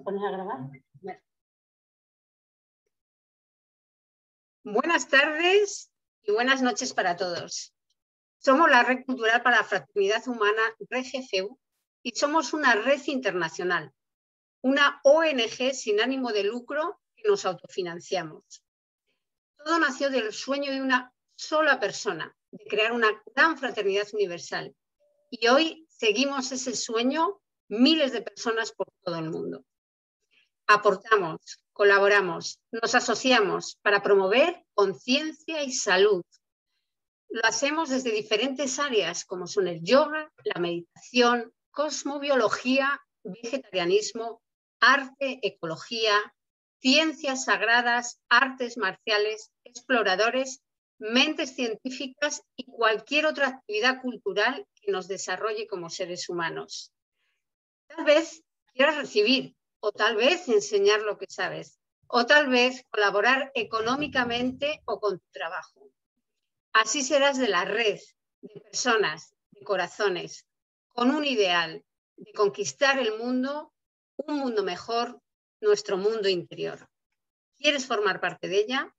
pones a grabar? Buenas tardes y buenas noches para todos. Somos la Red Cultural para la Fraternidad Humana, REGFU, y somos una red internacional, una ONG sin ánimo de lucro que nos autofinanciamos. Todo nació del sueño de una sola persona, de crear una gran fraternidad universal. Y hoy seguimos ese sueño miles de personas por todo el mundo. Aportamos, colaboramos, nos asociamos para promover conciencia y salud. Lo hacemos desde diferentes áreas como son el yoga, la meditación, cosmobiología, vegetarianismo, arte, ecología, ciencias sagradas, artes marciales, exploradores, mentes científicas y cualquier otra actividad cultural que nos desarrolle como seres humanos. Tal vez quieras recibir, o tal vez enseñar lo que sabes, o tal vez colaborar económicamente o con tu trabajo. Así serás de la red de personas, de corazones, con un ideal de conquistar el mundo, un mundo mejor, nuestro mundo interior. ¿Quieres formar parte de ella?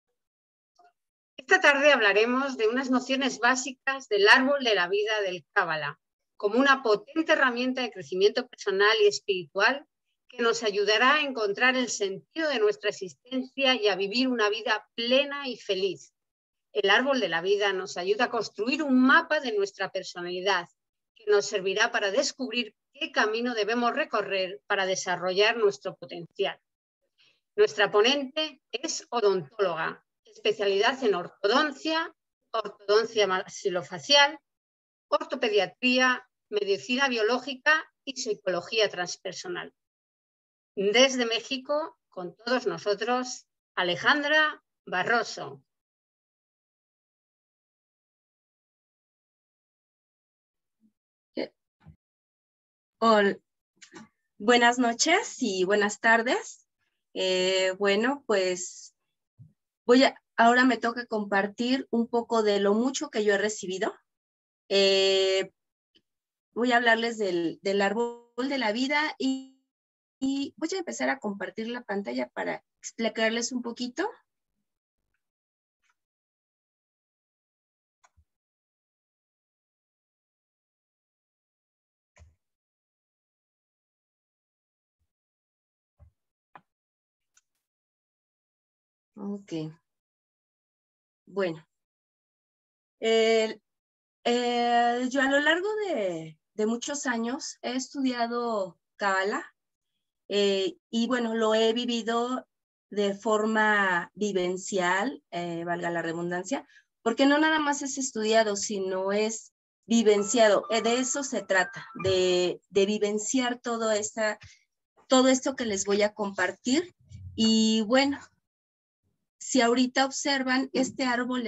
Esta tarde hablaremos de unas nociones básicas del árbol de la vida del Cábala, como una potente herramienta de crecimiento personal y espiritual que nos ayudará a encontrar el sentido de nuestra existencia y a vivir una vida plena y feliz. El árbol de la vida nos ayuda a construir un mapa de nuestra personalidad que nos servirá para descubrir qué camino debemos recorrer para desarrollar nuestro potencial. Nuestra ponente es odontóloga, especialidad en ortodoncia, ortodoncia maxilofacial, ortopediatría, medicina biológica y psicología transpersonal. Desde México, con todos nosotros, Alejandra Barroso. Hola. Buenas noches y buenas tardes. Bueno, pues ahora me toca compartir un poco de lo mucho que yo he recibido. Voy a hablarles del árbol de la vida y voy a empezar a compartir la pantalla para explicarles un poquito. Ok. Bueno. Yo a lo largo de muchos años he estudiado Cábala y bueno, lo he vivido de forma vivencial, valga la redundancia, porque no nada más es estudiado, sino es vivenciado. De eso se trata, de vivenciar todo esto que les voy a compartir. Y bueno, si ahorita observan, este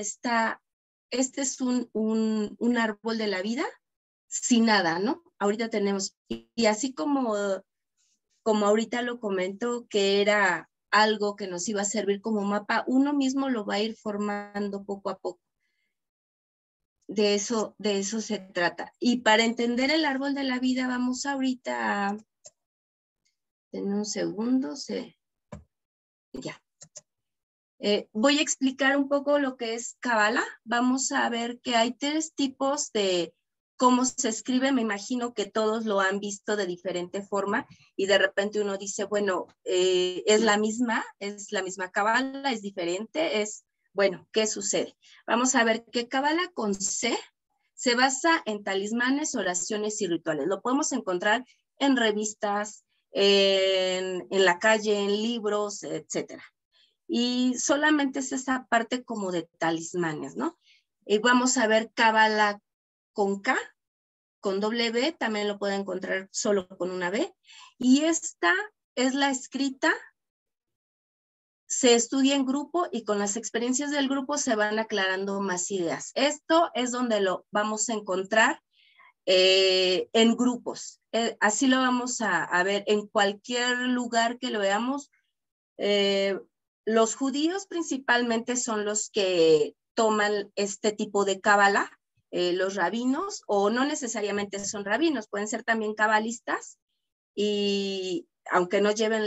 es un árbol de la vida sin nada, ¿no? Ahorita tenemos, y así como ahorita lo comento, que era algo que nos iba a servir como mapa, uno mismo lo va a ir formando poco a poco. De eso se trata. Y para entender el árbol de la vida, vamos ahorita a... En un segundo, ya. Voy a explicar un poco lo que es Cábala. Vamos a ver que hay 3 tipos de cómo se escribe. Me imagino que todos lo han visto de diferente forma y de repente uno dice, bueno, es la misma Cábala, es diferente, bueno, ¿qué sucede? Vamos a ver que Cábala con C se basa en talismanes, oraciones y rituales. Lo podemos encontrar en revistas, en la calle, en libros, etcétera. Y solamente es esa parte como de talismanes, ¿no? Vamos a ver Cábala con K, con doble B, también lo pueden encontrar solo con una B. Y esta es la escrita, se estudia en grupo y con las experiencias del grupo se van aclarando más ideas. Esto es donde lo vamos a encontrar en grupos. Así lo vamos a ver en cualquier lugar que lo veamos. Los judíos principalmente son los que toman este tipo de cábala, los rabinos, o no necesariamente son rabinos, pueden ser también cabalistas, y aunque no lleven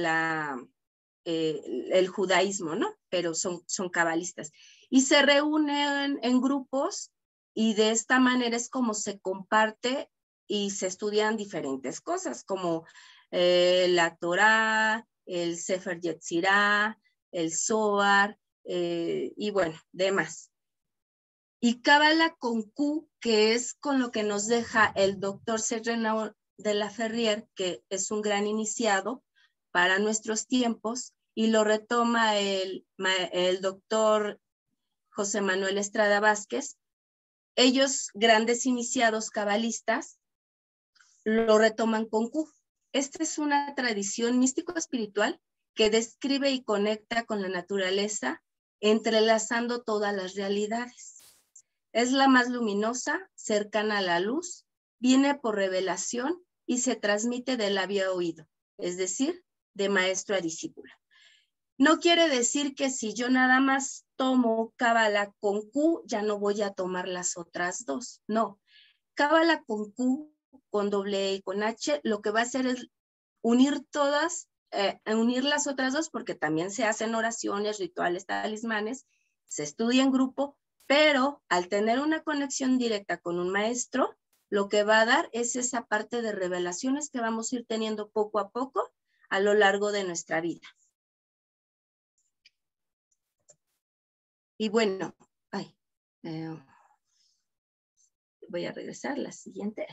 el judaísmo, ¿no? Pero son cabalistas. Y se reúnen en grupos y de esta manera es como se comparte y se estudian diferentes cosas, como la Torá, el Sefer Yetzirah, el Zohar, y bueno, demás. Y Cábala con Q, que es con lo que nos deja el doctor Serrano de la Ferrier, que es un gran iniciado para nuestros tiempos, y lo retoma el doctor José Manuel Estrada Vázquez. Ellos, grandes iniciados cabalistas, lo retoman con Q. Esta es una tradición místico-espiritual que describe y conecta con la naturaleza, entrelazando todas las realidades. Es la más luminosa, cercana a la luz, viene por revelación y se transmite de labio a oído, es decir, de maestro a discípulo. No quiere decir que si yo nada más tomo Cábala con Q, ya no voy a tomar las otras dos. No, Cábala con Q, con doble E y con H, lo que va a hacer es unir todas, unir las otras dos, porque también se hacen oraciones, rituales, talismanes, se estudia en grupo, pero al tener una conexión directa con un maestro, lo que va a dar es esa parte de revelaciones que vamos a ir teniendo poco a poco a lo largo de nuestra vida. Y bueno, voy a regresar, la siguiente.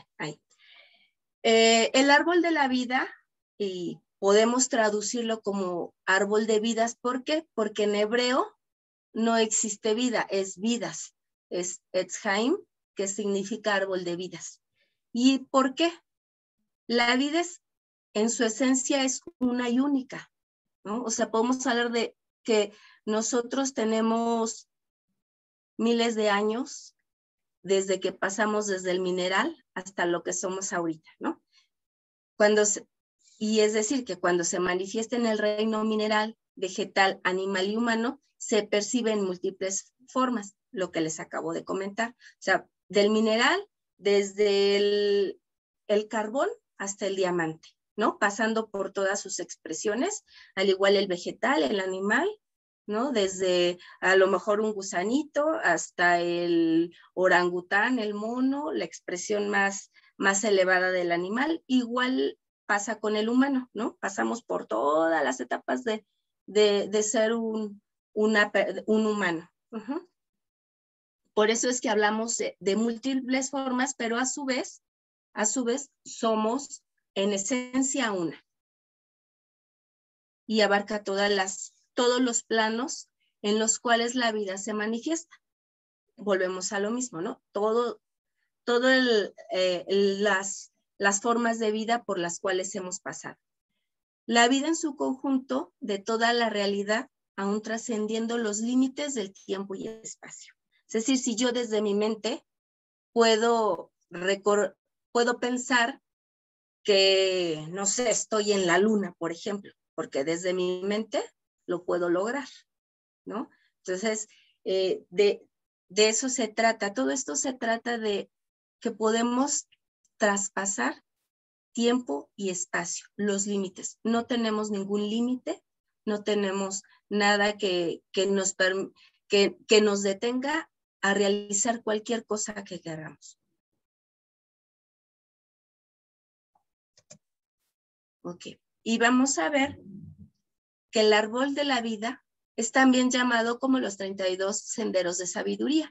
El árbol de la vida, y podemos traducirlo como árbol de vidas. ¿Por qué? Porque en hebreo no existe vida, es vidas. Es Etz Haim, que significa árbol de vidas. ¿Y por qué? La vida en su esencia es una y única, ¿no? O sea, podemos hablar de que nosotros tenemos miles de años desde que pasamos desde el mineral hasta lo que somos ahorita, ¿no? Y es decir, que cuando se manifiesta en el reino mineral, vegetal, animal y humano, se percibe en múltiples formas, lo que les acabo de comentar. O sea, del mineral, desde el carbón hasta el diamante, ¿no? Pasando por todas sus expresiones, al igual el vegetal, el animal, ¿no? Desde a lo mejor un gusanito hasta el orangután, el mono, la expresión más elevada del animal. Igual pasa con el humano, ¿no? Pasamos por todas las etapas de ser un humano. Uh-huh. Por eso es que hablamos de múltiples formas, pero a su vez somos en esencia una. Y abarca todos los planos en los cuales la vida se manifiesta. Volvemos a lo mismo, ¿no? Las formas de vida por las cuales hemos pasado. La vida en su conjunto de toda la realidad, aún trascendiendo los límites del tiempo y el espacio. Es decir, si yo desde mi mente puedo pensar que, no sé, estoy en la luna, por ejemplo, porque desde mi mente lo puedo lograr, ¿no? Entonces, de eso se trata. Todo esto se trata de que podemos traspasar tiempo y espacio, los límites. No tenemos ningún límite, no tenemos nada que nos detenga a realizar cualquier cosa que queramos. Ok, y vamos a ver que el árbol de la vida es también llamado como los 32 senderos de sabiduría.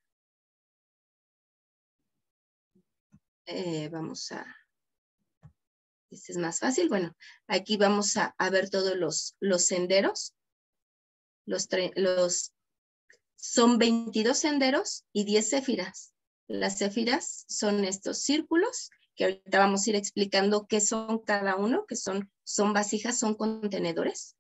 Este es más fácil. Bueno, aquí vamos a ver todos los senderos. Son 22 senderos y 10 céfiras. Las céfiras son estos círculos que ahorita vamos a ir explicando qué son cada uno, que son vasijas, son contenedores.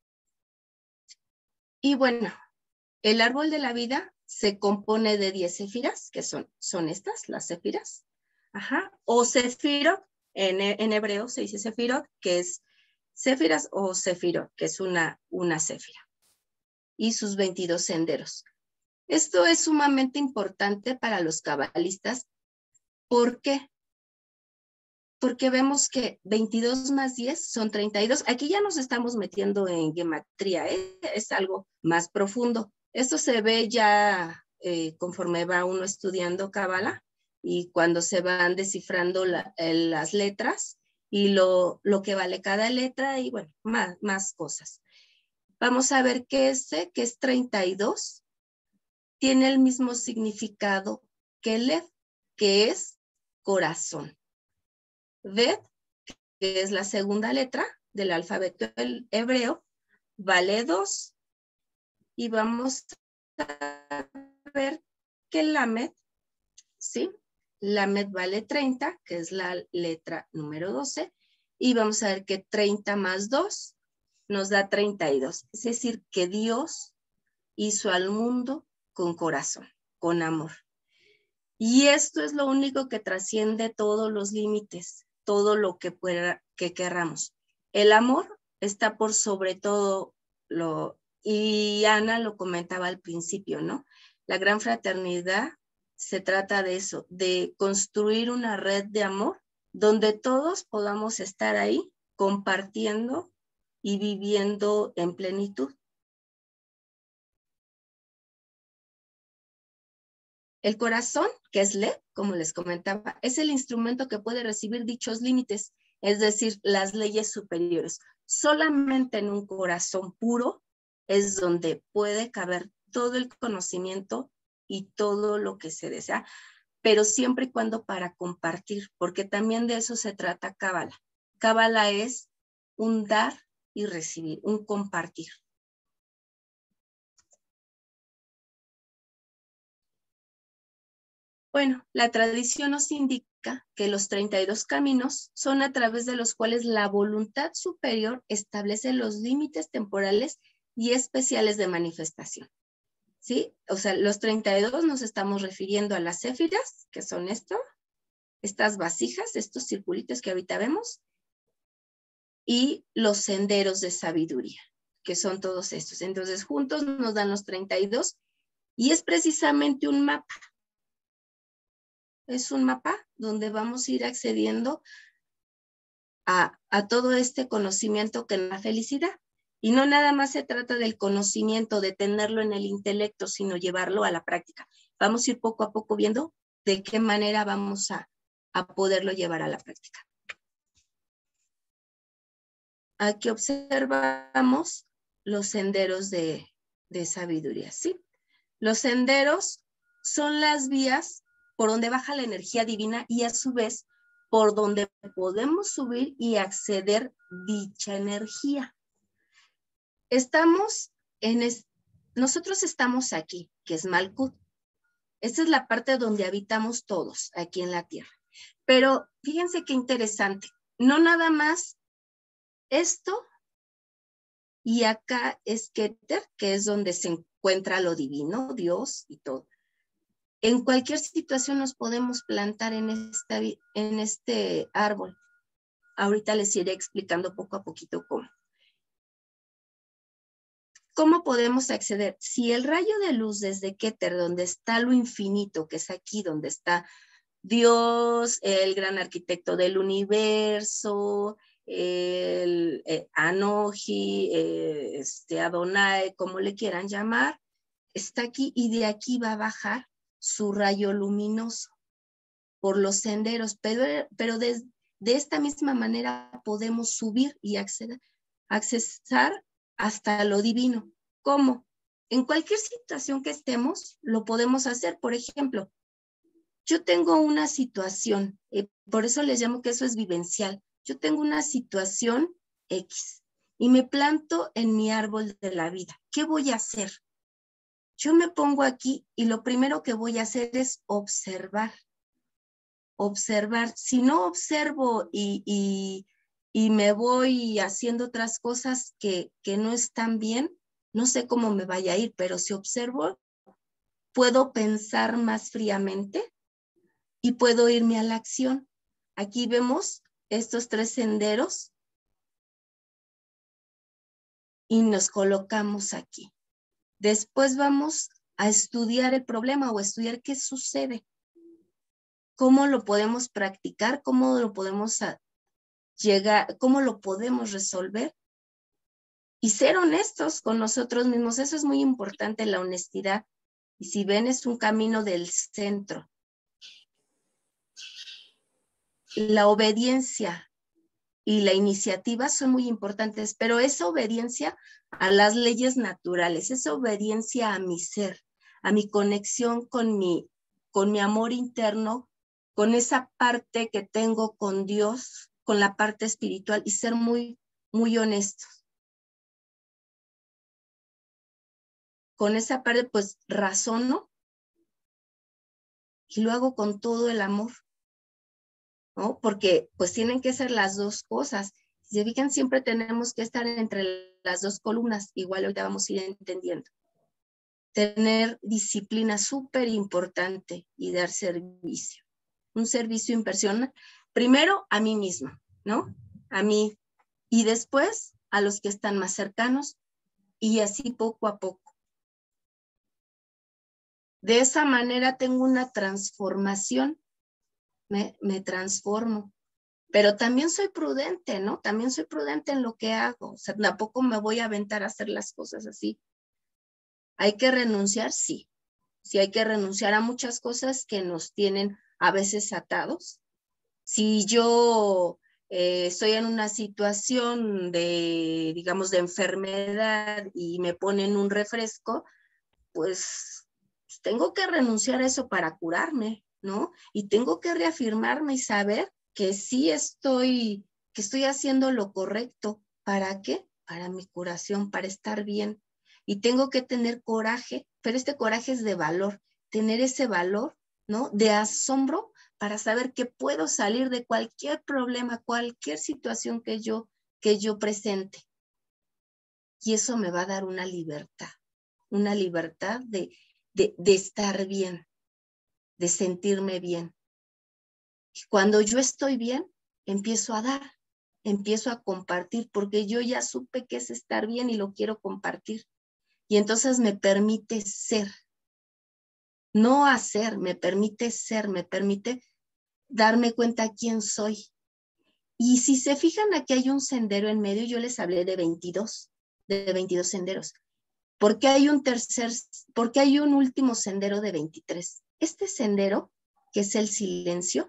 Y bueno, el árbol de la vida se compone de 10 céfiras, que son estas, las céfiras. Ajá. O sefirot, en hebreo se dice sefirot, que es céfiras, o sefirot, que es una céfira. Y sus 22 senderos. Esto es sumamente importante para los cabalistas. ¿Por qué? porque vemos que 22 más 10 son 32. Aquí ya nos estamos metiendo en gematría, ¿eh? Es algo más profundo. Esto se ve ya conforme va uno estudiando Cábala y cuando se van descifrando las letras y lo que vale cada letra y bueno, más cosas. Vamos a ver que que es 32, tiene el mismo significado que Lev, que es corazón. Bet, que es la segunda letra del alfabeto hebreo, vale 2. Y vamos a ver que Lamed, ¿sí? Lamed vale 30, que es la letra número 12. Y vamos a ver que 30 más 2 nos da 32. Es decir, que Dios hizo al mundo con corazón, con amor. Y esto es lo único que trasciende todos los límites, todo lo que querramos. El amor está por sobre todo y Ana lo comentaba al principio, ¿no? La gran fraternidad se trata de eso, de construir una red de amor donde todos podamos estar ahí compartiendo y viviendo en plenitud. El corazón, que es Le, como les comentaba, es el instrumento que puede recibir dichos límites, es decir, las leyes superiores. Solamente en un corazón puro es donde puede caber todo el conocimiento y todo lo que se desea, pero siempre y cuando para compartir, porque también de eso se trata Cábala. Cábala es un dar y recibir, un compartir. Bueno, la tradición nos indica que los 32 caminos son a través de los cuales la voluntad superior establece los límites temporales y especiales de manifestación. ¿Sí? O sea, los 32 nos estamos refiriendo a las céfiras, que son estas vasijas, estos circulitos que ahorita vemos, y los senderos de sabiduría, que son todos estos. Entonces, juntos nos dan los 32 y es precisamente un mapa. Es un mapa donde vamos a ir accediendo a todo este conocimiento que es la felicidad. Y no nada más se trata del conocimiento, de tenerlo en el intelecto, sino llevarlo a la práctica. Vamos a ir poco a poco viendo de qué manera vamos a poderlo llevar a la práctica. Aquí observamos los senderos de sabiduría, ¿sí? Los senderos son las vías por donde baja la energía divina y a su vez por donde podemos subir y acceder dicha energía. Nosotros estamos aquí, que es Malkut. Esta es la parte donde habitamos todos, aquí en la tierra. Pero fíjense qué interesante. No nada más esto y acá es Keter, que es donde se encuentra lo divino, Dios y todo. En cualquier situación nos podemos plantar en este árbol. Ahorita les iré explicando poco a poquito cómo. ¿Cómo podemos acceder? Si el rayo de luz desde Keter, donde está lo infinito, que es aquí donde está Dios, el gran arquitecto del universo, el Anoji, Adonai, como le quieran llamar, está aquí y de aquí va a bajar su rayo luminoso por los senderos, pero de esta misma manera podemos subir y accesar hasta lo divino. ¿Cómo? En cualquier situación que estemos, lo podemos hacer. Por ejemplo, yo tengo una situación, por eso les llamo que eso es vivencial. Yo tengo una situación X y me planto en mi árbol de la vida. ¿Qué voy a hacer? Yo me pongo aquí y lo primero que voy a hacer es observar. Observar. Si no observo y me voy haciendo otras cosas que no están bien, no sé cómo me vaya a ir, pero si observo, puedo pensar más fríamente y puedo irme a la acción. Aquí vemos estos 3 senderos y nos colocamos aquí. Después vamos a estudiar el problema o estudiar qué sucede. cómo lo podemos practicar, cómo lo podemos llegar, cómo lo podemos resolver y ser honestos con nosotros mismos. Eso es muy importante, la honestidad. Y si ven, es un camino del centro. La obediencia y la iniciativa son muy importantes, pero esa obediencia a las leyes naturales, esa obediencia a mi ser, a mi conexión con mi amor interno, con esa parte que tengo con Dios, con la parte espiritual, y ser muy, muy honestos. Con esa parte, pues, razono y lo hago con todo el amor, ¿no? Porque, pues, tienen que ser las dos cosas. Si se fijan, siempre tenemos que estar entre las dos columnas. Igual ahorita vamos a ir entendiendo. Tener disciplina súper importante y dar servicio. Un servicio impersonal. Primero a mí misma, ¿no? A mí. Y después a los que están más cercanos. Y así poco a poco. De esa manera tengo una transformación. Me transformo. Pero también soy prudente, ¿no? También soy prudente en lo que hago. O sea, tampoco me voy a aventar a hacer las cosas así. ¿Hay que renunciar? Sí. Sí hay que renunciar a muchas cosas que nos tienen a veces atados. Si yo estoy en una situación de, digamos, de enfermedad y me ponen un refresco, pues tengo que renunciar a eso para curarme, ¿no? Y tengo que reafirmarme y saber que sí estoy haciendo lo correcto. ¿Para qué? Para mi curación, para estar bien. Y tengo que tener coraje, pero este coraje es de valor, tener ese valor, ¿no? De asombro para saber que puedo salir de cualquier problema, cualquier situación que yo presente. Y eso me va a dar una libertad de estar bien, de sentirme bien. Y cuando yo estoy bien, empiezo a dar, empiezo a compartir, porque yo ya supe que es estar bien y lo quiero compartir. Y entonces me permite ser, no hacer, me permite ser, me permite darme cuenta quién soy. Y si se fijan, aquí hay un sendero en medio, yo les hablé de 22 senderos. ¿Por qué hay un último sendero de 23? Este sendero, que es el silencio,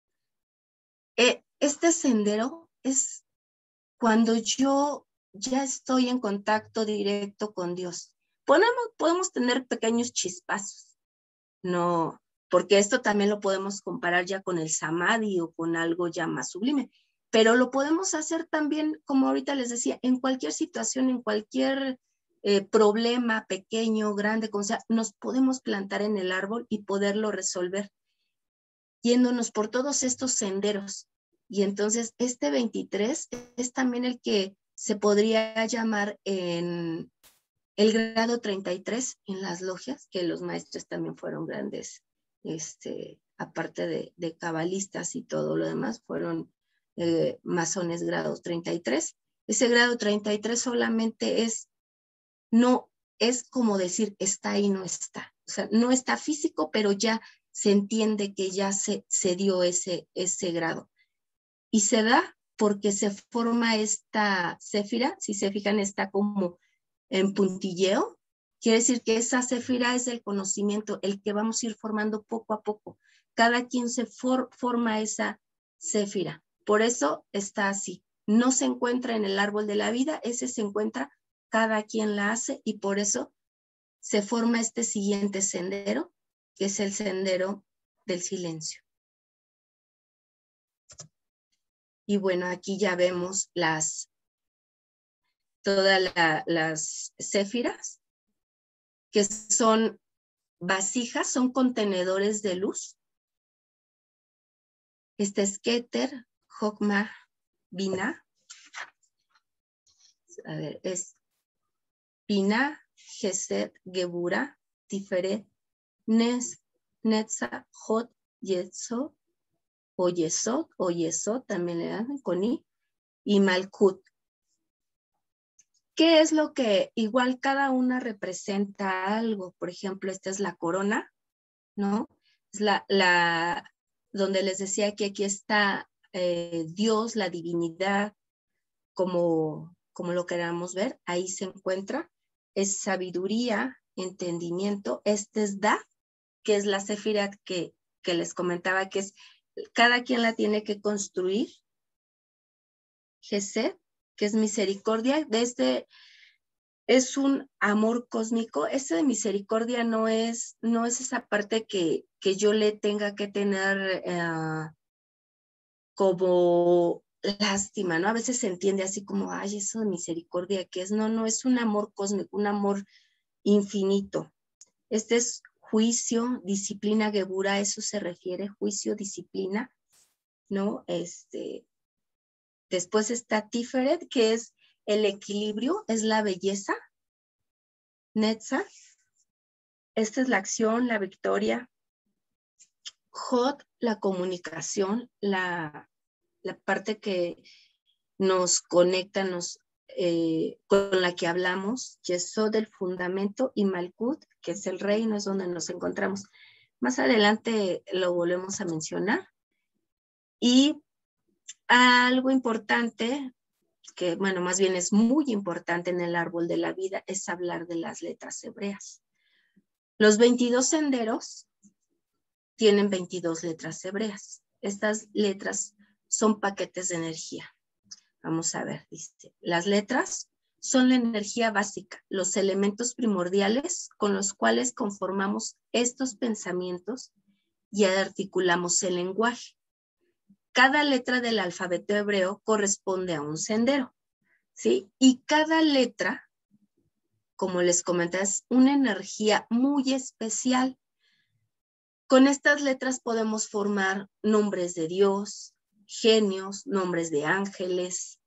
este sendero es cuando yo ya estoy en contacto directo con Dios. Podemos tener pequeños chispazos, no, porque esto también lo podemos comparar ya con el samadhi o con algo ya más sublime, pero lo podemos hacer también, como ahorita les decía, en cualquier situación, en cualquier problema pequeño, grande, como sea, nos podemos plantar en el árbol y poderlo resolver, yéndonos por todos estos senderos. Y entonces este 23 es también el que se podría llamar en el grado 33 en las logias, que los maestros también fueron grandes, aparte de cabalistas y todo lo demás, fueron masones grados 33. Ese grado 33 solamente no es como decir está ahí, no está. O sea, no está físico, pero ya se entiende que ya se dio ese grado. Y se da porque se forma esta céfira, si se fijan, está como en puntilleo. Quiere decir que esa céfira es el conocimiento, el que vamos a ir formando poco a poco. Cada quien se forma esa céfira. Por eso está así. No se encuentra en el árbol de la vida, ese se encuentra, cada quien la hace, y por eso se forma este siguiente sendero, que es el sendero del silencio. Y bueno, aquí ya vemos todas las céfiras, que son vasijas, son contenedores de luz. Este es Keter, Jokma, Binah. A ver, es Binah, Gesed, Gebura, Tiferet, Netza, Jot, Yetzot, o Yesod, también le dan con I, y Malkut. ¿Qué es lo que igual cada una representa algo? Por ejemplo, esta es la corona, ¿no? Es donde les decía que aquí está Dios, la divinidad, como lo queramos ver, ahí se encuentra, es sabiduría, entendimiento. Este es Da, que es la Sefirá que les comentaba, que es, cada quien la tiene que construir. Gesed, que es misericordia, de este es un amor cósmico. Este de misericordia no es esa parte que yo le tenga que tener como lástima, ¿no? A veces se entiende así como, ay, eso de misericordia, ¿qué es? No, es un amor cósmico, un amor infinito. Este es juicio, disciplina, Gebura, a eso se refiere, juicio, disciplina, ¿no? Después está Tiferet, que es el equilibrio, es la belleza. Netzach, esta es la acción, la victoria. Hod, la comunicación, la parte que nos conecta, con la que hablamos. Yesod, el fundamento, y Malkut, que es el reino, es donde nos encontramos. Más adelante lo volvemos a mencionar. Y algo importante, que bueno, más bien es muy importante en el árbol de la vida, es hablar de las letras hebreas. Los 22 senderos tienen 22 letras hebreas. Estas letras son paquetes de energía. Vamos a ver, dice, las letras son la energía básica, los elementos primordiales con los cuales conformamos estos pensamientos y articulamos el lenguaje. Cada letra del alfabeto hebreo corresponde a un sendero, ¿sí? Y cada letra, como les comenté, es una energía muy especial. Con estas letras podemos formar nombres de Dios, genios, nombres de ángeles,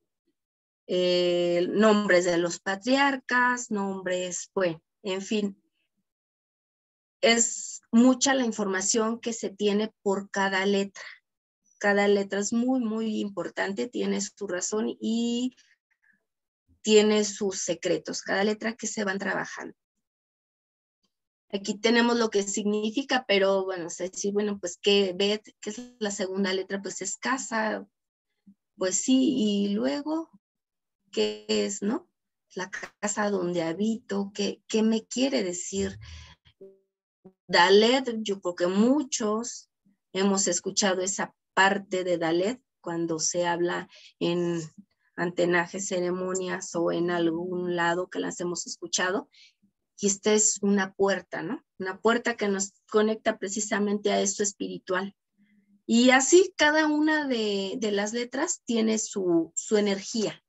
nombres de los patriarcas, nombres, bueno, en fin. Es mucha la información que se tiene por cada letra. Cada letra es muy, muy importante, tiene su razón y tiene sus secretos, cada letra que se van trabajando. Aquí tenemos lo que significa, pero bueno, o sea, decir, bueno, pues ¿qué Bet, que es la segunda letra? Pues es casa, pues sí, y luego, ¿qué es, no? La casa donde habito, ¿qué me quiere decir? Dalet, yo creo que muchos hemos escuchado esa parte de Dalet cuando se habla en antenajes, ceremonias o en algún lado que las hemos escuchado. Y esta es una puerta, ¿no? Una puerta que nos conecta precisamente a esto espiritual. Y así cada una de las letras tiene su energía.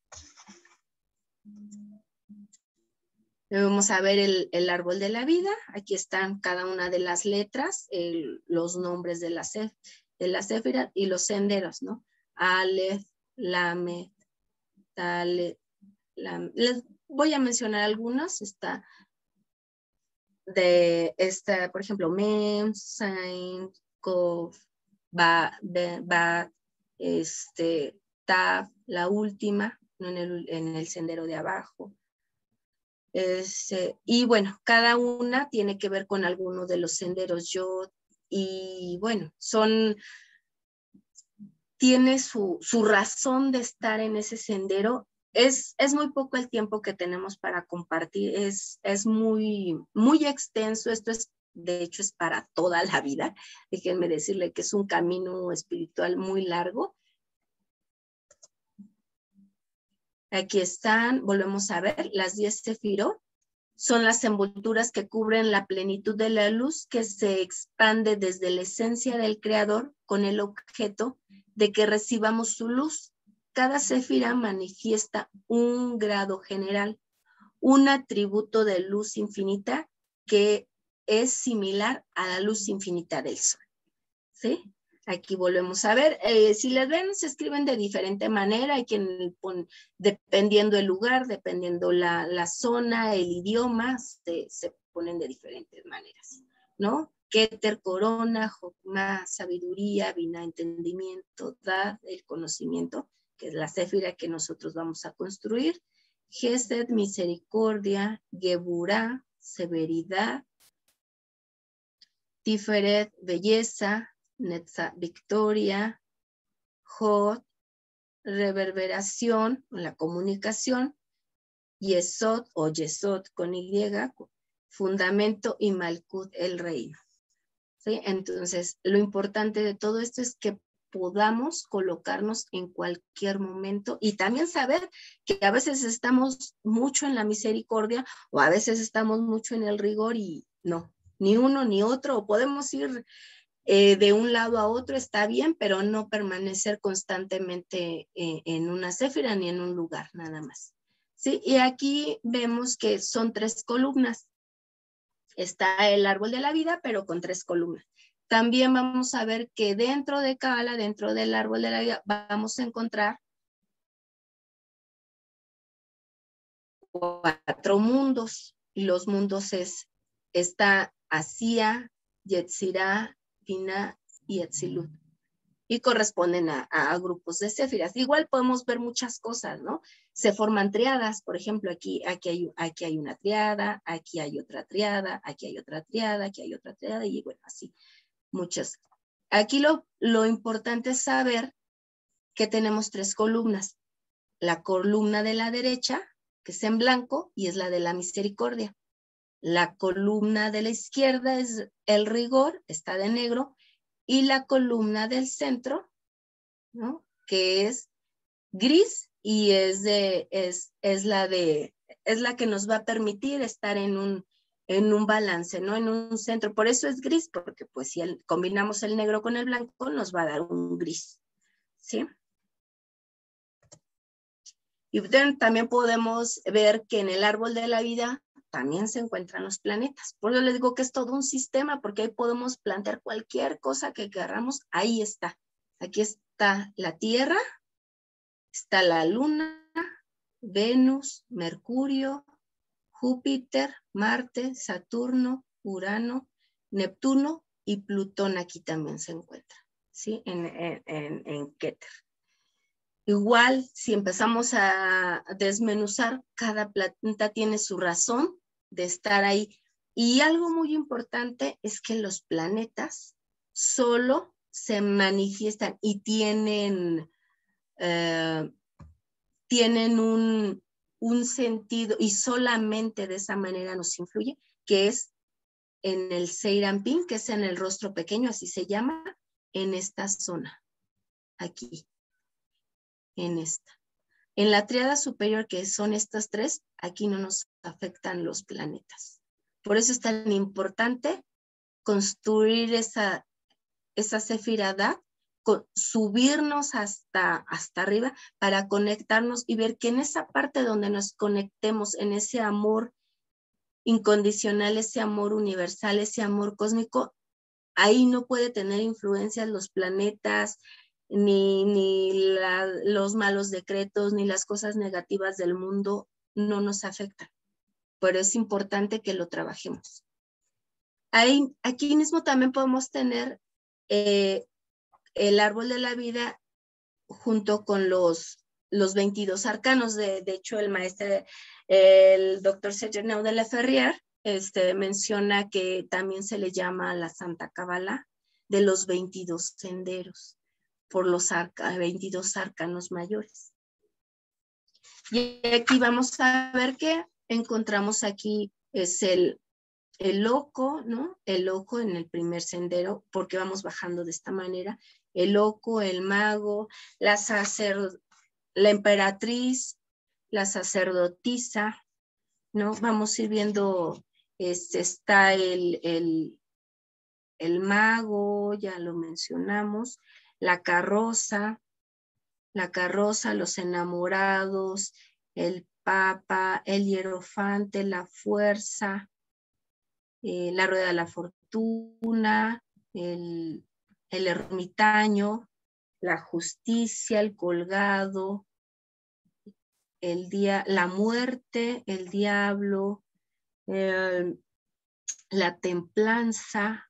Vamos a ver el árbol de la vida. Aquí están cada una de las letras, los nombres de la Sefirá y los senderos, ¿no? Aleph, Lamed, Dalet, Lamed. Les voy a mencionar algunos. Está por ejemplo, Mem, Sain, Kof, Ba, Tab, la última, ¿no? en el sendero de abajo. Y bueno, cada una tiene que ver con alguno de los senderos Yod, y bueno, tiene su razón de estar en ese sendero. Es muy poco el tiempo que tenemos para compartir, es muy, muy extenso. Esto de hecho, es para toda la vida. Déjenme decirle que es un camino espiritual muy largo. Aquí están, volvemos a ver, las 10 sefirot. Son las envolturas que cubren la plenitud de la luz que se expande desde la esencia del Creador con el objeto de que recibamos su luz. Cada sefira manifiesta un grado general, un atributo de luz infinita que es similar a la luz infinita del sol. ¿Sí? Aquí volvemos a ver, si les ven, se escriben de diferente manera. Hay quien pone, dependiendo el lugar, dependiendo la zona, el idioma, se ponen de diferentes maneras, ¿no? Keter, corona, Jokma, sabiduría, Binah, entendimiento, Dad, el conocimiento, que es la Sefira que nosotros vamos a construir. Gesed, misericordia, Geburá, severidad, Tiferet, belleza, Netza Victoria, Hod, reverberación, la comunicación, Yesod o Yesod con Y, fundamento, y Malkut, el reino. ¿Sí? Entonces, lo importante de todo esto es que podamos colocarnos en cualquier momento y también saber que a veces estamos mucho en la misericordia o a veces estamos mucho en el rigor y no, ni uno ni otro, o podemos ir de un lado a otro, está bien, pero no permanecer constantemente en una céfira ni en un lugar, nada más. ¿Sí? Y aquí vemos que son 3 columnas. Está el árbol de la vida, pero con 3 columnas. También vamos a ver que dentro de Kabbalah, dentro del árbol de la vida, vamos a encontrar 4 mundos. Y los mundos está Asia, Yetzirah, Binah y Etzilut. Y corresponden a grupos de céfiras. Igual podemos ver muchas cosas, ¿no? Se forman triadas, por ejemplo, aquí hay una triada, aquí hay otra triada, aquí hay otra triada, aquí hay otra triada, y bueno, así, muchas. Aquí lo importante es saber que tenemos 3 columnas. La columna de la derecha, que es en blanco, y es la de la misericordia. La columna de la izquierda es el rigor, está de negro, y la columna del centro, ¿no? Que es gris y es la que nos va a permitir estar en un balance, ¿no? En un centro. Por eso es gris, porque pues si combinamos el negro con el blanco nos va a dar un gris, ¿sí? Y también podemos ver que en el árbol de la vida también se encuentran los planetas. Por eso les digo que es todo un sistema, porque ahí podemos plantear cualquier cosa que queramos, ahí está. Aquí está la Tierra, está la Luna, Venus, Mercurio, Júpiter, Marte, Saturno, Urano, Neptuno y Plutón aquí también se encuentra, ¿sí? En Keter. Igual, si empezamos a desmenuzar, cada planeta tiene su razón de estar ahí. Y algo muy importante es que los planetas solo se manifiestan y tienen un sentido y solamente de esa manera nos influye, que es en el Seiranpin, que es en el rostro pequeño, así se llama, en esta zona, aquí, en esta. En la tríada superior, que son estas 3, aquí no nos afectan los planetas. Por eso es tan importante construir esa sefirada, subirnos hasta arriba para conectarnos y ver que en esa parte donde nos conectemos, en ese amor incondicional, ese amor universal, ese amor cósmico, ahí no puede tener influencias los planetas, ni los malos decretos, ni las cosas negativas del mundo no nos afectan. Pero es importante que lo trabajemos. Aquí mismo también podemos tener el árbol de la vida junto con los 22 arcanos. De hecho, el doctor Serge Nau de la Ferrier menciona que también se le llama la Santa Kabbalah de los 22 senderos, por los 22 arcanos mayores. Y aquí vamos a ver que encontramos aquí es el loco, ¿no? El loco en el primer sendero, porque vamos bajando de esta manera. El loco, el mago, la emperatriz, la sacerdotisa, ¿no? Vamos a ir viendo, está el mago, ya lo mencionamos, la carroza, los enamorados, el papa, el hierofante, la fuerza, la rueda de la fortuna, el ermitaño, la justicia, el colgado, la muerte, el diablo, la templanza,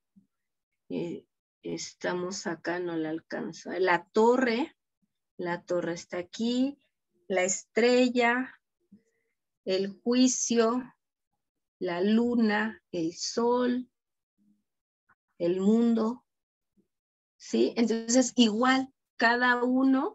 estamos acá, no la alcanzo, la torre está aquí, la estrella, el juicio, la luna, el sol, el mundo, ¿sí? Entonces, igual, cada uno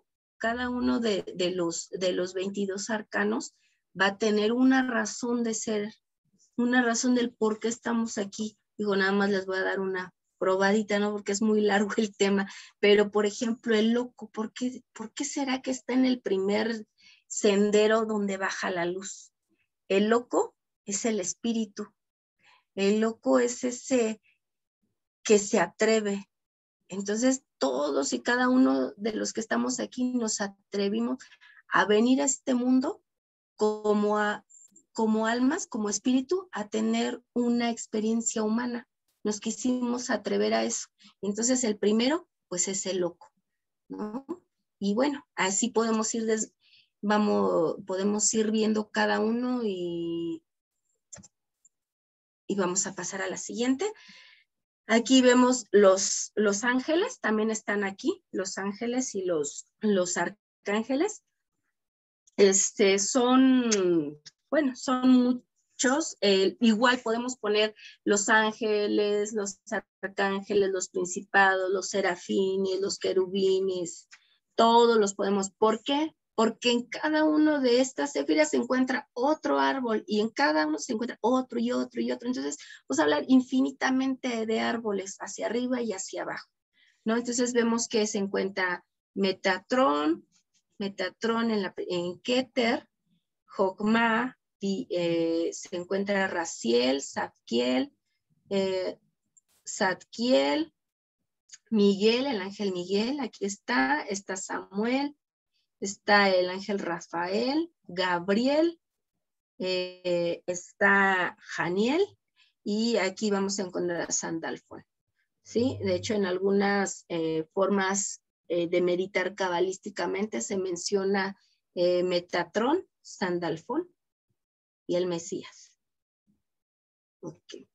de los 22 arcanos va a tener una razón de ser, una razón del por qué estamos aquí. Digo, nada más les voy a dar una probadita, ¿no? Porque es muy largo el tema, pero por ejemplo, el loco, ¿por qué será que está en el primer sendero donde baja la luz? El loco es el espíritu, el loco es ese que se atreve. Entonces, todos y cada uno de los que estamos aquí nos atrevimos a venir a este mundo como almas, como espíritu, a tener una experiencia humana. Nos quisimos atrever a eso. Entonces, el primero, pues es el loco, ¿no? Y bueno, así podemos podemos ir viendo cada uno y vamos a pasar a la siguiente. Aquí vemos los ángeles, también están aquí, los ángeles y los arcángeles. Son muchos. Igual podemos poner los ángeles, los arcángeles, los principados, los serafines, los querubines, todos los podemos. ¿Por qué? Porque en cada uno de estas céfiras se encuentra otro árbol y en cada uno se encuentra otro y otro y otro. Entonces, vamos a hablar infinitamente de árboles hacia arriba y hacia abajo, ¿no? Entonces vemos que se encuentra Metatron en Keter, Jokma, se encuentra Raziel, Zadkiel, Miguel, el ángel Miguel, aquí está Samuel, está el ángel Rafael, Gabriel, está Janiel, y aquí vamos a encontrar a Sandalfon, ¿sí? De hecho, en algunas formas de meditar cabalísticamente se menciona Metatron, Sandalfón y el Mesías. Ok.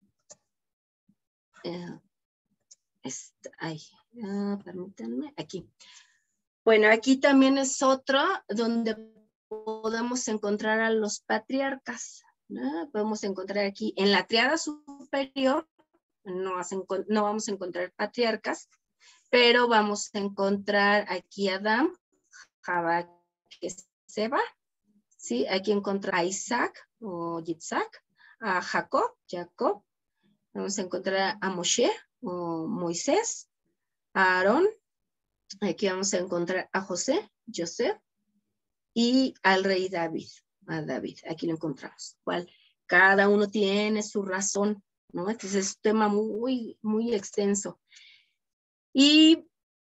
Permítanme, aquí. Bueno, aquí también es otro donde podemos encontrar a los patriarcas, ¿no? Podemos encontrar aquí en la triada superior, no vamos a encontrar patriarcas, pero vamos a encontrar aquí a Adán, Jabá, que es Seba, ¿sí? Aquí encontrar a Isaac o Yitzhak, a Jacob, vamos a encontrar a Moshe o Moisés, a Aarón, aquí vamos a encontrar a José, Joseph, y al rey David, aquí lo encontramos. Cada uno tiene su razón, ¿no? Entonces es un tema muy, muy extenso. Y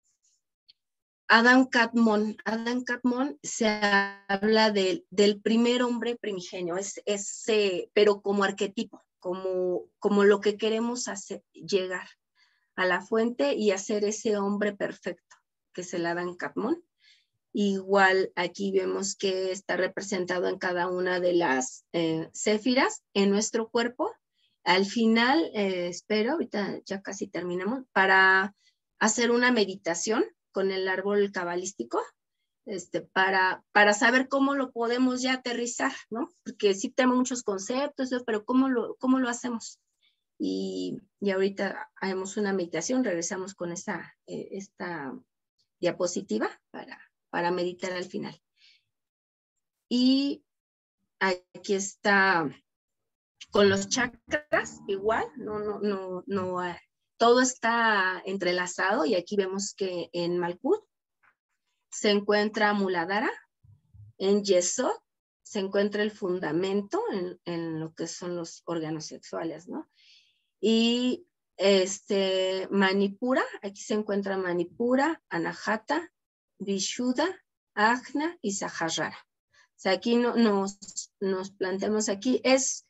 Adán Kadmon se habla del primer hombre primigenio, pero como arquetipo, como lo que queremos hacer, llegar a la fuente y hacer ese hombre perfecto, que es el Adán Kadmon. Igual aquí vemos que está representado en cada una de las céfiras en nuestro cuerpo. Al final, espero, ahorita ya casi terminamos, para hacer una meditación con el árbol cabalístico, para saber cómo lo podemos ya aterrizar, ¿no? Porque sí tenemos muchos conceptos, pero ¿cómo lo hacemos? Y ahorita haremos una meditación, regresamos con esta diapositiva para meditar al final. Y aquí está con los chakras, igual, todo está entrelazado, y aquí vemos que en Malkut se encuentra Muladhara, en Yesod se encuentra el fundamento en lo que son los órganos sexuales, ¿no? Y Manipura, aquí se encuentra Manipura, Anahata, Vishuddha, Ajna y Sahasrara. O sea, aquí nos planteamos aquí,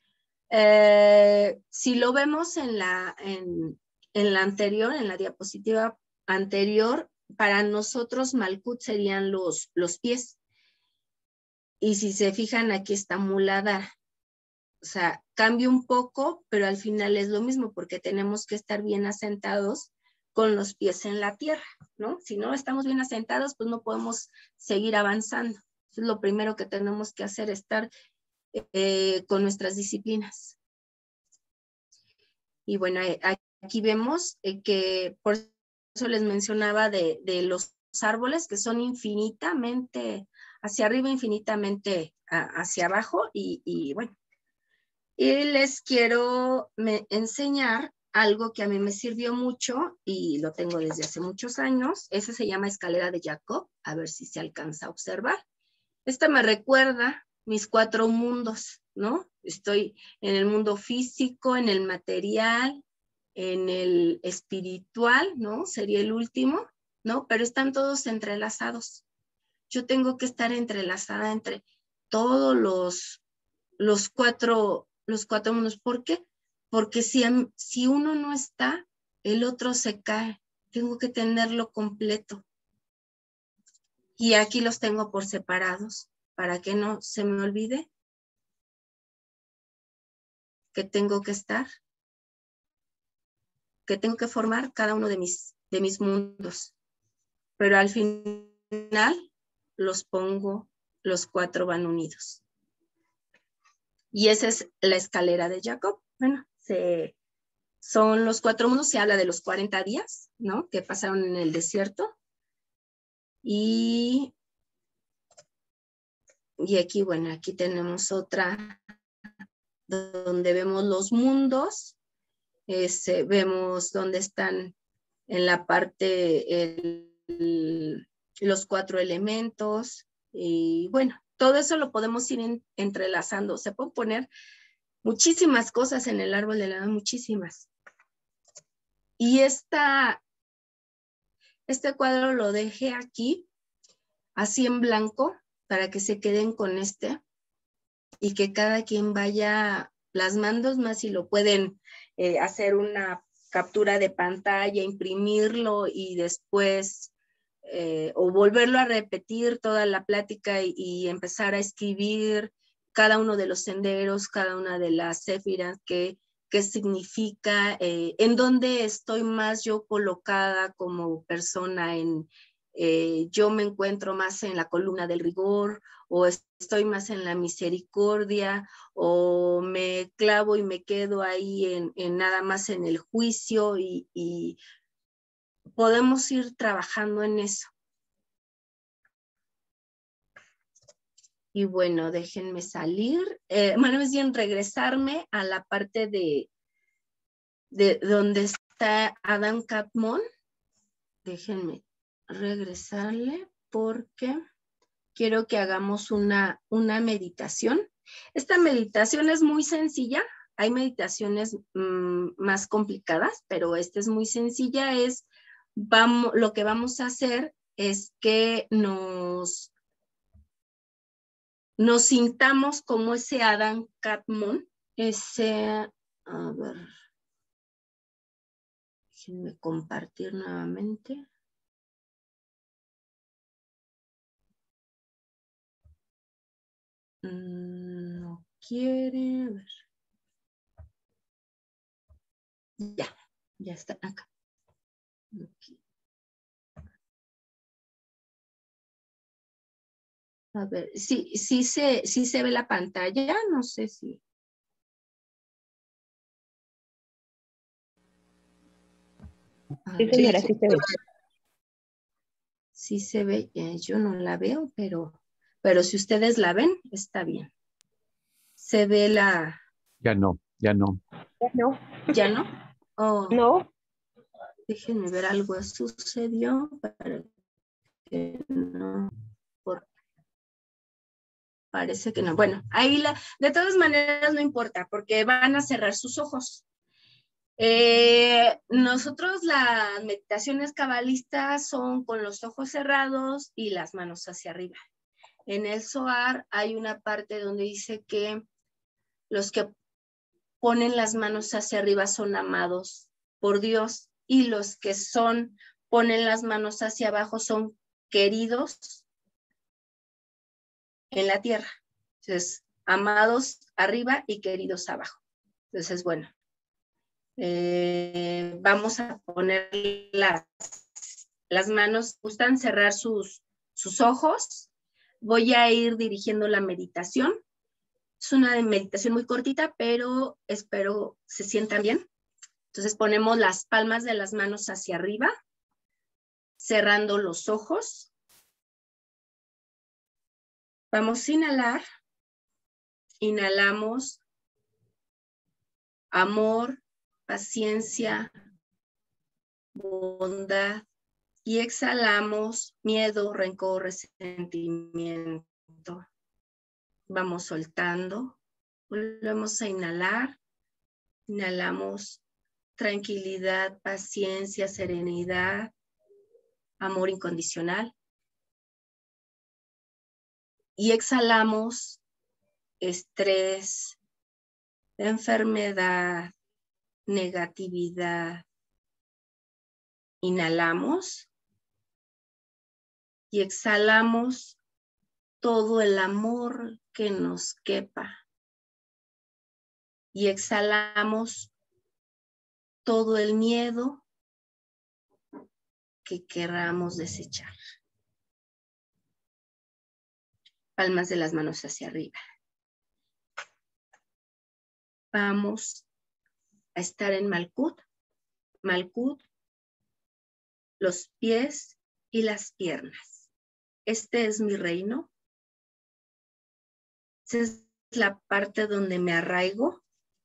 si lo vemos en la anterior, en la diapositiva anterior, para nosotros Malkut serían los pies. Y si se fijan, aquí está Muladhara. O sea, cambia un poco, pero al final es lo mismo, porque tenemos que estar bien asentados con los pies en la tierra, ¿no? Si no estamos bien asentados, pues no podemos seguir avanzando. Eso es lo primero que tenemos que hacer, estar con nuestras disciplinas. Y bueno, aquí vemos que por eso les mencionaba de los árboles que son infinitamente hacia arriba, infinitamente hacia abajo. Y bueno, y les quiero enseñar algo que a mí me sirvió mucho y lo tengo desde hace muchos años. Ese se llama escalera de Jacob, a ver si se alcanza a observar. Esta me recuerda mis 4 mundos, ¿no? Estoy en el mundo físico, en el material, en el espiritual, ¿no? Sería el último, ¿no? Pero están todos entrelazados. Yo tengo que estar entrelazada entre todos los cuatro mundos. ¿Por qué? Porque si uno no está, el otro se cae. Tengo que tenerlo completo. Y aquí los tengo por separados, para que no se me olvide que tengo que estar, que tengo que formar cada uno de mis mundos. Pero al final los pongo, los 4 van unidos. Y esa es la escalera de Jacob. Bueno, son los 4 mundos, se habla de los 40 días, ¿no? Que pasaron en el desierto. Y aquí, bueno, aquí tenemos otra donde vemos los mundos. Vemos dónde están en la parte los 4 elementos. Y bueno, todo eso lo podemos ir entrelazando. Se pueden poner muchísimas cosas en el árbol de la vida, muchísimas. Y este cuadro lo dejé aquí, así en blanco, para que se queden con y que cada quien vaya plasmando más, si lo pueden hacer una captura de pantalla, imprimirlo y después o volverlo a repetir toda la plática y empezar a escribir cada uno de los senderos, cada una de las séfiras, qué significa, en dónde estoy más yo colocada como persona, yo me encuentro más en la columna del rigor, o estoy más en la misericordia, o me clavo y me quedo ahí en nada más en el juicio, y podemos ir trabajando en eso. Y bueno, déjenme salir, bueno, es bien regresarme a la parte de donde está Adam Catmull. Déjenme regresarle porque quiero que hagamos una meditación. Esta meditación es muy sencilla. Hay meditaciones más complicadas, pero esta es muy sencilla. Lo que vamos a hacer es que nos sintamos como ese Adam Catmull, a ver, déjenme compartir nuevamente. No quiere, a ver. Ya está acá. Okay. A ver, sí se ve la pantalla, no sé si. Sí, señora, sí se ve. Sí se ve, yo no la veo, pero si ustedes la ven, está bien. Se ve la... Ya no. ¿Ya no? ¿Ya no? Oh, No. déjenme ver, algo sucedió para que no... Parece que no. Bueno, ahí de todas maneras no importa, porque van a cerrar sus ojos. Nosotros las meditaciones cabalistas son con los ojos cerrados y las manos hacia arriba. En el Zohar hay una parte donde dice que los que ponen las manos hacia arriba son amados por Dios, y los que ponen las manos hacia abajo son queridos en la tierra. Entonces, amados arriba y queridos abajo. Entonces, bueno, vamos a poner las manos, gustan cerrar sus ojos. Voy a ir dirigiendo la meditación. Es una meditación muy cortita, pero espero se sientan bien. Entonces ponemos las palmas de las manos hacia arriba cerrando los ojos. Vamos a inhalar. Inhalamos amor, paciencia, bondad. Y exhalamos miedo, rencor, resentimiento. Vamos soltando. Volvemos a inhalar. Inhalamos tranquilidad, paciencia, serenidad, amor incondicional. Y exhalamos estrés, enfermedad, negatividad. Inhalamos y exhalamos todo el amor que nos quepa. Y exhalamos todo el miedo que queramos desechar. Palmas de las manos hacia arriba. Vamos a estar en Malkut. Malkut, los pies y las piernas. Este es mi reino. Esta es la parte donde me arraigo.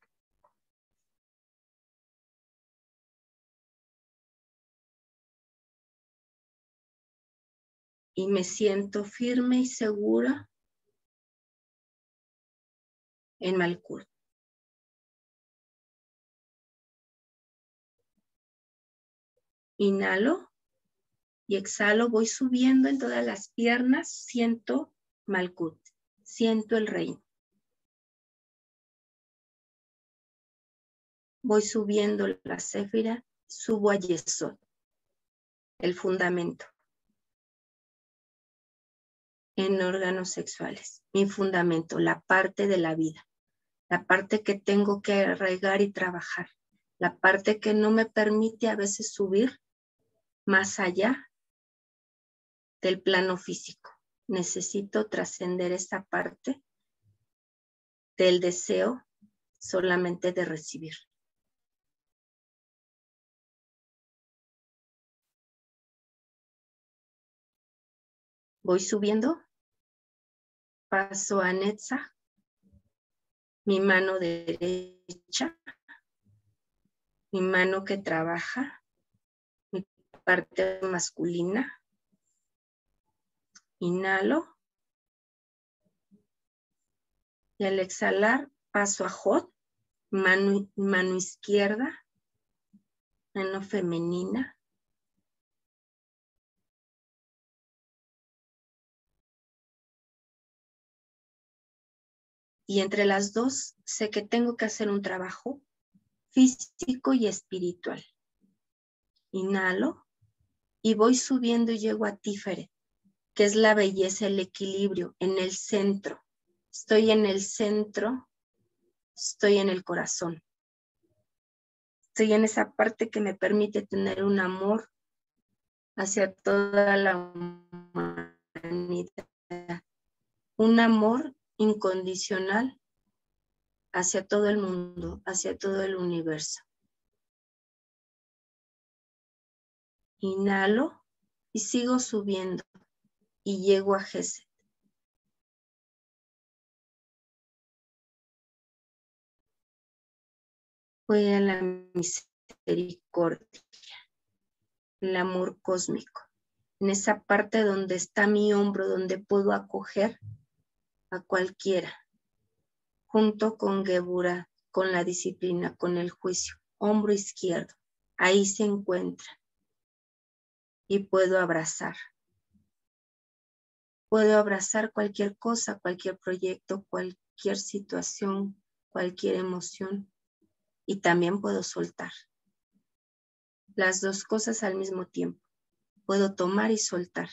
Y me siento firme y segura en Malkut. Inhalo y exhalo, voy subiendo en todas las piernas, siento Malkut, siento el reino. Voy subiendo la Séfira, subo a Yesod, el fundamento. En órganos sexuales, mi fundamento, la parte de la vida, la parte que tengo que arraigar y trabajar, la parte que no me permite a veces subir más allá del plano físico. Necesito trascender esta parte del deseo solamente de recibir. Voy subiendo, paso a Netzach, mi mano derecha, mi mano que trabaja, mi parte masculina. Inhalo. Y al exhalar, paso a Jod, mano izquierda, mano femenina. Y entre las dos sé que tengo que hacer un trabajo físico y espiritual. Inhalo y voy subiendo y llego a Tiferet, que es la belleza, el equilibrio, en el centro. Estoy en el centro, estoy en el corazón. Estoy en esa parte que me permite tener un amor hacia toda la humanidad. Un amor incondicional hacia todo el mundo, hacia todo el universo. Inhalo y sigo subiendo y llego a Gesed. Voy a la misericordia, el amor cósmico, en esa parte donde está mi hombro, donde puedo acoger a cualquiera, junto con Geburah, con la disciplina, con el juicio, hombro izquierdo, ahí se encuentra y puedo abrazar. Puedo abrazar cualquier cosa, cualquier proyecto, cualquier situación, cualquier emoción y también puedo soltar. Las dos cosas al mismo tiempo. Puedo tomar y soltar.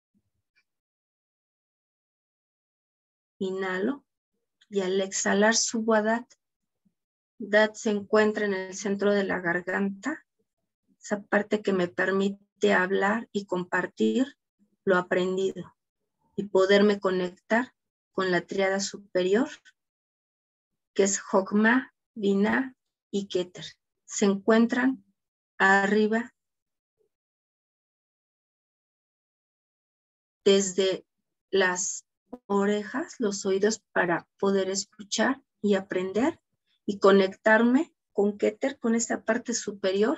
Inhalo y al exhalar subo a Dat. Dat se encuentra en el centro de la garganta, esa parte que me permite hablar y compartir lo aprendido y poderme conectar con la tríada superior, que es Jokma, Binah y Keter. Se encuentran arriba desde las orejas, los oídos, para poder escuchar y aprender y conectarme con Keter, con esa parte superior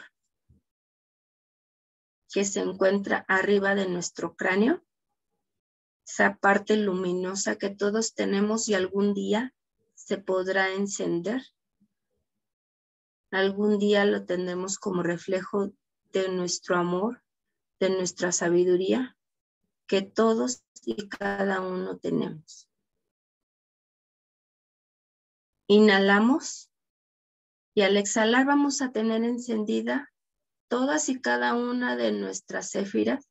que se encuentra arriba de nuestro cráneo, esa parte luminosa que todos tenemos y algún día se podrá encender. Algún día lo tendremos como reflejo de nuestro amor, de nuestra sabiduría, que todos y cada uno tenemos. Inhalamos y al exhalar vamos a tener encendida todas y cada una de nuestras céfiras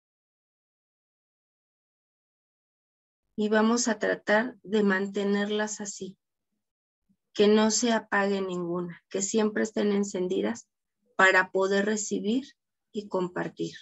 y vamos a tratar de mantenerlas así, que no se apague ninguna, que siempre estén encendidas para poder recibir y compartir.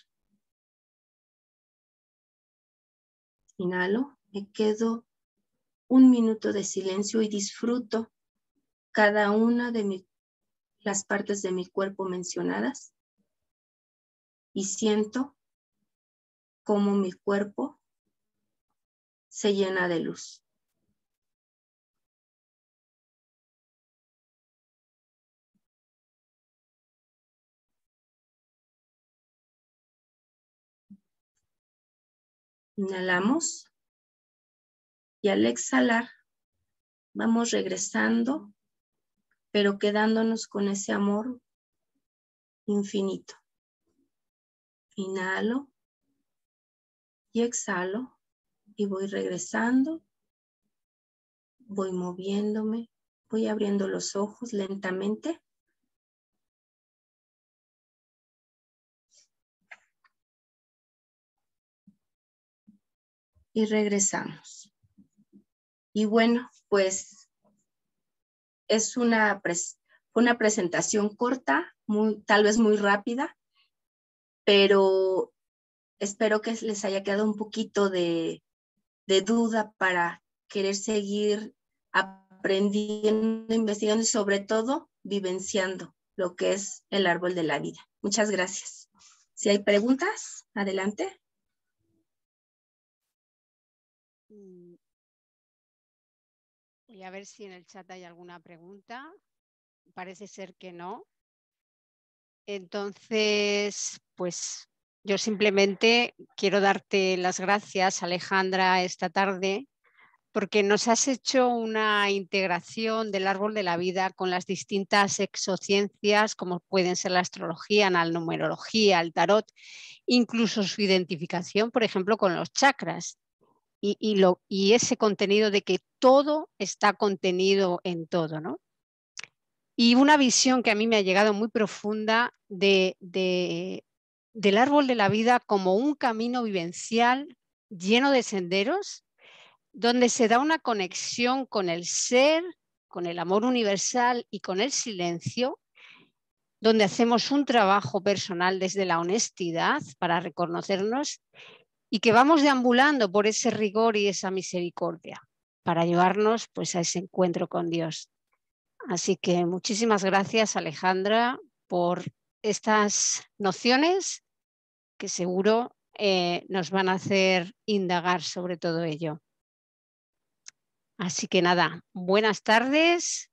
Inhalo, me quedo 1 minuto de silencio y disfruto cada una de las partes de mi cuerpo mencionadas y siento cómo mi cuerpo se llena de luz. Inhalamos y al exhalar vamos regresando, pero quedándonos con ese amor infinito. Inhalo y exhalo y voy regresando, voy moviéndome, voy abriendo los ojos lentamente. Y regresamos. Y bueno, pues es una presentación corta, tal vez muy rápida, pero espero que les haya quedado un poquito de duda para querer seguir aprendiendo, investigando y sobre todo vivenciando lo que es el árbol de la vida. Muchas gracias. Si hay preguntas, adelante. Y a ver si en el chat hay alguna pregunta. Parece ser que no. Entonces, pues yo simplemente quiero darte las gracias, Alejandra, esta tarde, porque nos has hecho una integración del árbol de la vida con las distintas exociencias, como pueden ser la astrología, la numerología, el tarot, incluso su identificación, por ejemplo, con los chakras. Y ese contenido de que todo está contenido en todo, ¿no? Y una visión que a mí me ha llegado muy profunda del árbol de la vida como un camino vivencial lleno de senderos, donde se da una conexión con el ser, con el amor universal y con el silencio, donde hacemos un trabajo personal desde la honestidad para reconocernos y que vamos deambulando por ese rigor y esa misericordia para llevarnos pues a ese encuentro con Dios. Así que muchísimas gracias, Alejandra, por estas nociones que seguro nos van a hacer indagar sobre todo ello. Así que nada, buenas tardes